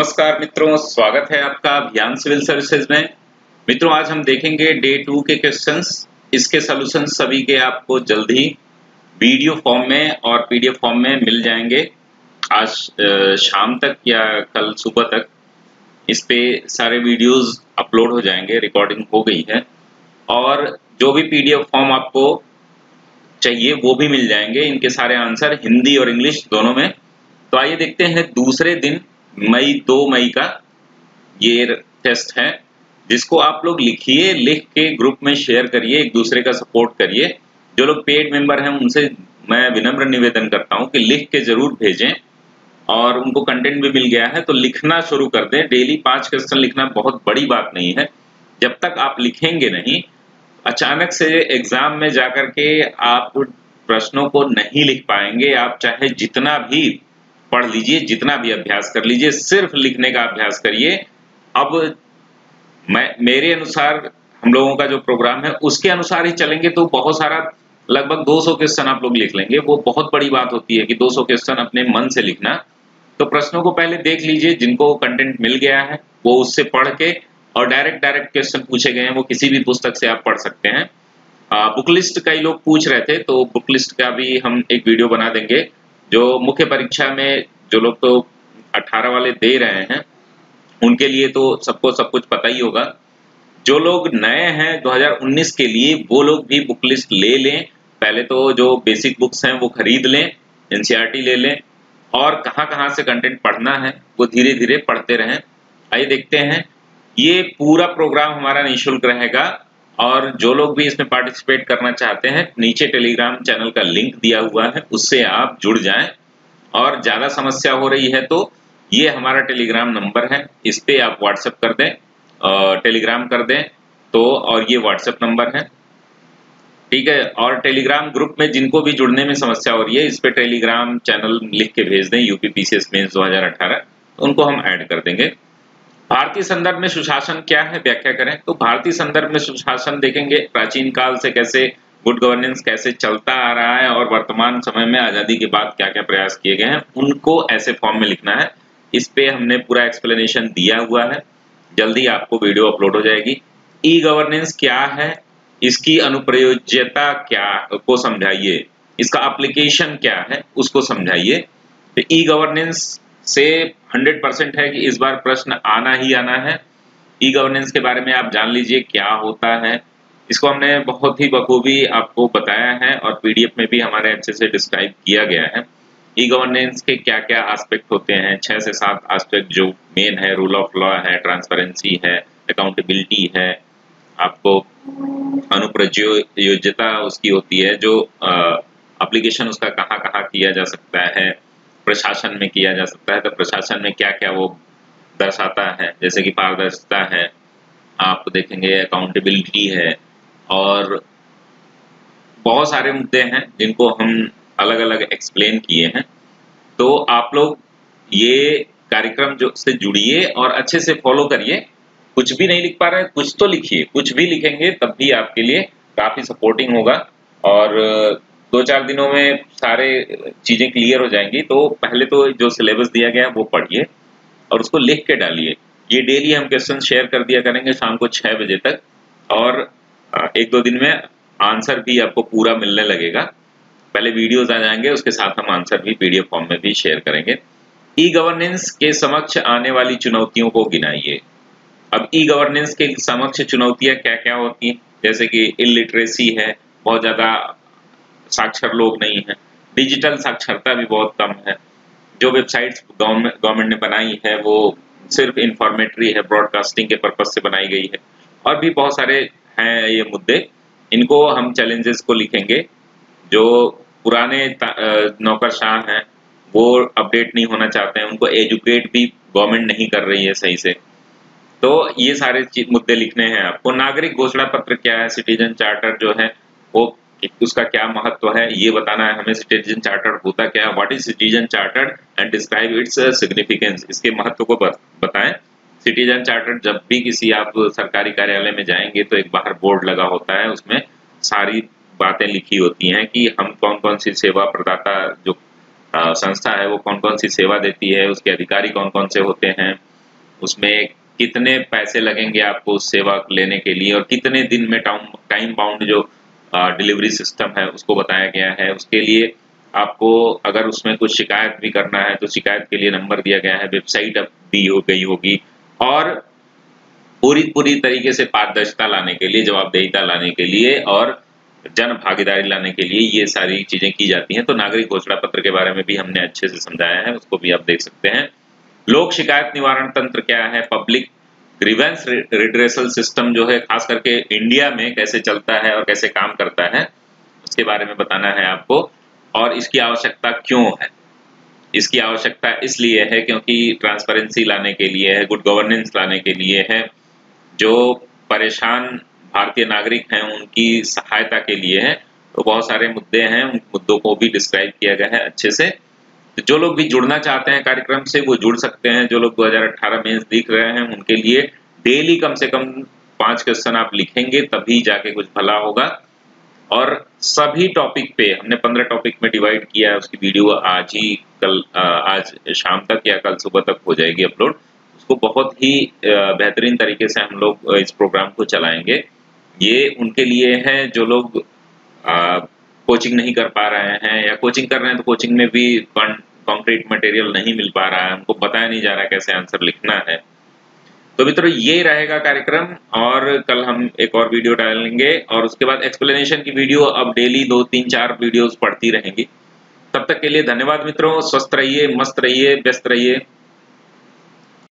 नमस्कार मित्रों, स्वागत है आपका अभियान सिविल सर्विसेज में। मित्रों, आज हम देखेंगे डे 2 के क्वेश्चंस। इसके सॉल्यूशन सभी के आपको जल्द ही वीडियो फॉर्म में और पीडीएफ फॉर्म में मिल जाएंगे। आज शाम तक या कल सुबह तक इस पे सारे वीडियोस अपलोड हो जाएंगे, रिकॉर्डिंग हो गई है और जो भी पीडीएफ फॉर्म आपको चाहिए वो भी मिल जाएंगे। इनके सारे आंसर हिंदी और इंग्लिश दोनों में। तो आइए देखते हैं दूसरे दिन 2 मई का ये टेस्ट है, जिसको आप लोग लिखिए, लिख के ग्रुप में शेयर करिए, एक दूसरे का सपोर्ट करिए। जो लोग पेड मेंबर हैं उनसे मैं विनम्र निवेदन करता हूं कि लिख के जरूर भेजें और उनको कंटेंट भी मिल गया है तो लिखना शुरू कर दें। डेली 5 क्वेश्चन लिखना बहुत बड़ी बात नहीं है। जब तक आप लिखेंगे नहीं, अचानक से एग्जाम में जाकर के आप प्रश्नों को नहीं लिख पाएंगे। आप चाहे जितना भी पढ़ लीजिए, जितना भी अभ्यास कर लीजिए, सिर्फ लिखने का अभ्यास करिए। अब मेरे अनुसार हम लोगों का जो प्रोग्राम है उसके अनुसार ही चलेंगे तो बहुत सारा लगभग 200 क्वेश्चन आप लोग लिख लेंगे। वो बहुत बड़ी बात होती है कि 200 क्वेश्चन अपने मन से लिखना। तो प्रश्नों को पहले देख लीजिए, जिनको कंटेंट मिल गया है वो उससे पढ़ के, और डायरेक्ट क्वेश्चन पूछे गए हैं वो किसी भी पुस्तक से आप पढ़ सकते हैं। बुक लिस्ट कई लोग पूछ रहे थे तो बुक लिस्ट का भी हम एक वीडियो बना देंगे। जो मुख्य परीक्षा में जो लोग तो 18 वाले दे रहे हैं उनके लिए तो सबको सब कुछ पता ही होगा। जो लोग नए हैं 2019 के लिए, वो लोग भी बुक लिस्ट ले लें। पहले तो जो बेसिक बुक्स हैं वो खरीद लें, एनसीईआरटी ले लें और कहाँ-कहाँ से कंटेंट पढ़ना है वो धीरे धीरे पढ़ते रहें। आइए देखते हैं। ये पूरा प्रोग्राम हमारा निःशुल्क रहेगा और जो लोग भी इसमें पार्टिसिपेट करना चाहते हैं, नीचे टेलीग्राम चैनल का लिंक दिया हुआ है, उससे आप जुड़ जाएं। और ज्यादा समस्या हो रही है तो ये हमारा टेलीग्राम नंबर है, इस पे आप व्हाट्सएप कर दें, टेलीग्राम कर दें तो, और ये व्हाट्सएप नंबर है, ठीक है। और टेलीग्राम ग्रुप में जिनको भी जुड़ने में समस्या हो रही है, इस पे टेलीग्राम चैनल लिख के भेज दें यूपी पीसीएस मेंस 2018, उनको हम ऐड कर देंगे। भारतीय संदर्भ में सुशासन क्या है, व्याख्या करें। तो भारतीय संदर्भ में सुशासन देखेंगे प्राचीन काल से कैसे गुड गवर्नेंस कैसे चलता आ रहा है और वर्तमान समय में आजादी के बाद क्या क्या प्रयास किए गए हैं, उनको ऐसे फॉर्म में लिखना है। इस पे हमने पूरा एक्सप्लेनेशन दिया हुआ है, जल्दी आपको वीडियो अपलोड हो जाएगी। ई गवर्नेंस क्या है, इसकी अनुप्रयोज्यता क्या को समझाइए, इसका एप्लीकेशन क्या है उसको समझाइए। तो ई गवर्नेंस से 100% है कि इस बार प्रश्न आना ही आना है। ई गवर्नेंस के बारे में आप जान लीजिए क्या होता है। इसको हमने बहुत ही बखूबी आपको बताया है और पीडीएफ में भी हमारे अच्छे से डिस्क्राइब किया गया है। ई गवर्नेंस के क्या क्या एस्पेक्ट होते हैं, 6 से 7 एस्पेक्ट जो मेन है, रूल ऑफ लॉ है, ट्रांसपेरेंसी है, अकाउंटेबिलिटी है, आपको अनुप्रयोज्यता उसकी होती है, जो एप्लीकेशन उसका कहाँ कहाँ किया जा सकता है, प्रशासन में किया जा सकता है तो प्रशासन में क्या क्या वो दर्शाता है, जैसे कि पारदर्शिता है, आप देखेंगे अकाउंटेबिलिटी है, और बहुत सारे मुद्दे हैं जिनको हम अलग अलग एक्सप्लेन किए हैं। तो आप लोग ये कार्यक्रम जो से जुड़िए और अच्छे से फॉलो करिए। कुछ भी नहीं लिख पा रहे हैं, कुछ तो लिखिए, कुछ भी लिखेंगे तब भी आपके लिए काफी सपोर्टिंग होगा और 2-4 दिनों में सारे चीजें क्लियर हो जाएंगी। तो पहले तो जो सिलेबस दिया गया है वो पढ़िए और उसको लिख के डालिए। ये डेली हम क्वेश्चन शेयर कर दिया करेंगे शाम को 6 बजे तक, और 1-2 दिन में आंसर भी आपको पूरा मिलने लगेगा। पहले वीडियोस आ जाएंगे, उसके साथ हम आंसर भी पीडीएफ फॉर्म में भी शेयर करेंगे। ई गवर्नेंस के समक्ष आने वाली चुनौतियों को गिनाइए। अब ई गवर्नेंस के समक्ष चुनौतियां क्या क्या होती हैं, जैसे कि इलिटरेसी है, बहुत ज्यादा साक्षर लोग नहीं है, डिजिटल साक्षरता भी बहुत कम है, जो वेबसाइट्स गवर्नमेंट ने बनाई है वो सिर्फ इंफॉर्मेटरी है, ब्रॉडकास्टिंग के पर्पज से बनाई गई है, और भी बहुत सारे हैं ये मुद्दे। इनको हम चैलेंजेस को लिखेंगे। जो पुराने नौकरशाह हैं वो अपडेट नहीं होना चाहते हैं, उनको एजुकेट भी गवर्नमेंट नहीं कर रही है सही से, तो ये सारे मुद्दे लिखने हैं आपको। नागरिक घोषणा पत्र क्या है, सिटीजन चार्टर जो है वो उसका क्या महत्व है ये बताना है हमें। सिटीजन चार्टर होता क्या है, what is citizen charter and describe its significance, इसके महत्व को बताएं। सिटीजन चार्टर जब भी किसी आप सरकारी कार्यालय में जाएंगे तो एक बाहर बोर्ड लगा होता है, उसमें सारी बातें लिखी होती हैं कि हम कौन कौन सी सेवा प्रदाता जो संस्था है वो कौन कौन सी सेवा देती है, उसके अधिकारी कौन कौन से होते हैं, उसमें कितने पैसे लगेंगे आपको उस सेवा लेने के लिए और कितने दिन में टाइम बाउंड जो डिलीवरी सिस्टम है उसको बताया गया है। उसके लिए आपको अगर उसमें कुछ शिकायत भी करना है तो शिकायत के लिए नंबर दिया गया है, वेबसाइट अब दी हो गई होगी और पूरी तरीके से पारदर्शिता लाने के लिए, जवाबदेहिता लाने के लिए और जन भागीदारी लाने के लिए ये सारी चीजें की जाती हैं। तो नागरिक घोषणा पत्र के बारे में भी हमने अच्छे से समझाया है, उसको भी आप देख सकते हैं। लोक शिकायत निवारण तंत्र क्या है, पब्लिक ग्रीवेंस रिड्रेसल सिस्टम जो है खास करके इंडिया में कैसे चलता है और कैसे काम करता है उसके बारे में बताना है आपको। और इसकी आवश्यकता क्यों है, इसकी आवश्यकता इसलिए है क्योंकि ट्रांसपेरेंसी लाने के लिए है, गुड गवर्नेंस लाने के लिए है, जो परेशान भारतीय नागरिक हैं उनकी सहायता के लिए है। तो बहुत सारे मुद्दे हैं, उन मुद्दों को भी डिस्क्राइब किया गया है अच्छे से। तो जो लोग भी जुड़ना चाहते हैं कार्यक्रम से वो जुड़ सकते हैं। जो लोग 2018 मेंस दिख रहे हैं उनके लिए डेली कम से कम 5 क्वेश्चन आप लिखेंगे तभी जाके कुछ भला होगा। और सभी टॉपिक पे हमने 15 टॉपिक में डिवाइड किया है, उसकी वीडियो आज शाम तक या कल सुबह तक हो जाएगी अपलोड। उसको बहुत ही बेहतरीन तरीके से हम लोग इस प्रोग्राम को चलाएंगे। ये उनके लिए है जो लोग कोचिंग नहीं कर पा रहे हैं या कोचिंग कर रहे हैं तो कोचिंग में भी कॉन्क्रीट मटेरियल नहीं मिल पा रहा है, उनको बताया नहीं जा रहा कैसे आंसर लिखना है। तो मित्रों ये रहेगा कार्यक्रम और कल हम एक और वीडियो डालेंगे और उसके बाद एक्सप्लेनेशन की वीडियो अब डेली 2, 3, 4 वीडियोस पढ़ती रहेंगी। तब तक के लिए धन्यवाद मित्रों, स्वस्थ रहिए, मस्त रहिए, व्यस्त रहिए।